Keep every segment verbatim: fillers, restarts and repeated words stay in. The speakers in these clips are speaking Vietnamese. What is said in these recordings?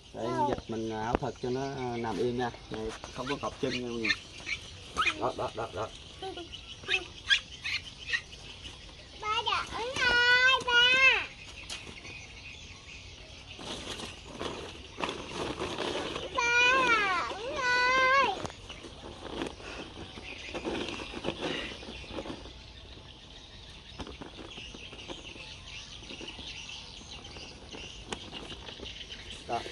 Để dịch mình áo thật cho nó nằm yên nha, này, không có cọp chân nha mọi người. Đó đó đó đó. Ba đợi ơi ba. Ba ơi. Đó.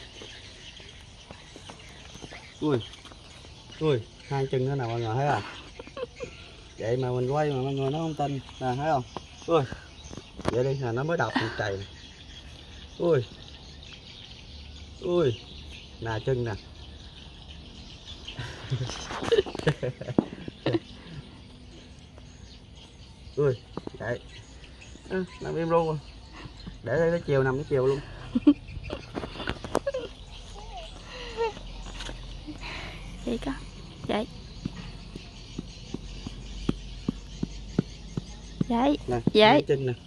Ui, ui, hai chân nó nào mọi người thấy à? Vậy mà mình quay mà mọi người nó không tin nè, thấy không? Ui, vậy đi là nó mới đập một chày. Ui, ui, nè chân nè. Ui, vậy, à, nằm im luôn rồi. Để đây nó chiều nằm nó chiều luôn. Vậy con, vậy. Vậy, Nè, vậy. chân nè.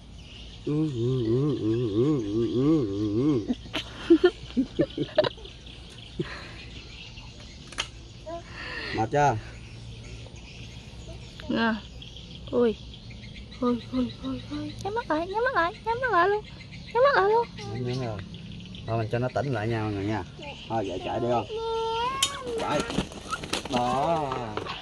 Mệt chưa? Nè. Ui. Ui, ui, ui, ui. Nhắm mắt lại, nhắm mắt lại, nhắm mắt lại luôn. Nhắm mắt lại luôn. Nhắm rồi. Thôi mình cho nó tỉnh lại nhau rồi nha. Thôi vậy chạy đi không? Chạy. Đó.